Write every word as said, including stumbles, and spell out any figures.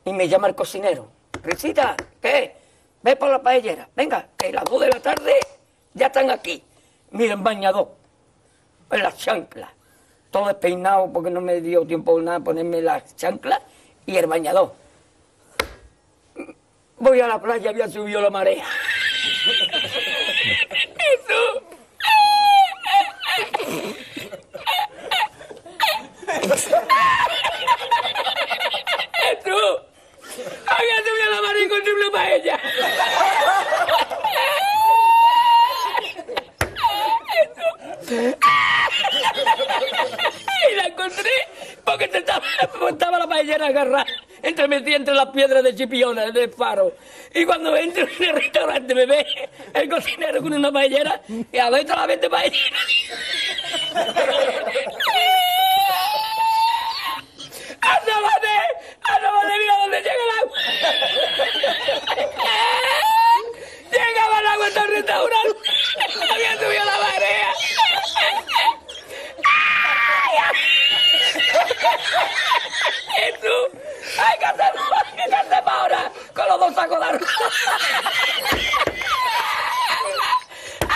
Y me llama el cocinero. Risita, ¿qué? Ve por la paellera. Venga, que a las dos de la tarde ya están aquí. Mira, en bañador, en las chanclas. Todo despeinado porque no me dio tiempo nada ponerme las chanclas y el bañador. Voy a la playa, había subido la marea. Jesús. Jesús. Había subido la marea y encontré una paella. Y la encontré porque te estaba, estaba la paellera agarrada entre metida entre las piedras de Chipiona, del faro. Y cuando entro en el restaurante me ve el cocinero con una paellera y a ver la vez paellera. ¡Asómate! ¡Asómate! ¡Mira dónde llega el agua! ¡Llegaba el agua hasta el restaurante! ¡Había subido la marea! ¡Jesús! ¡Ay, qué hacemos! ¿Qué hacemos ahora? Con los dos sacos de arroz.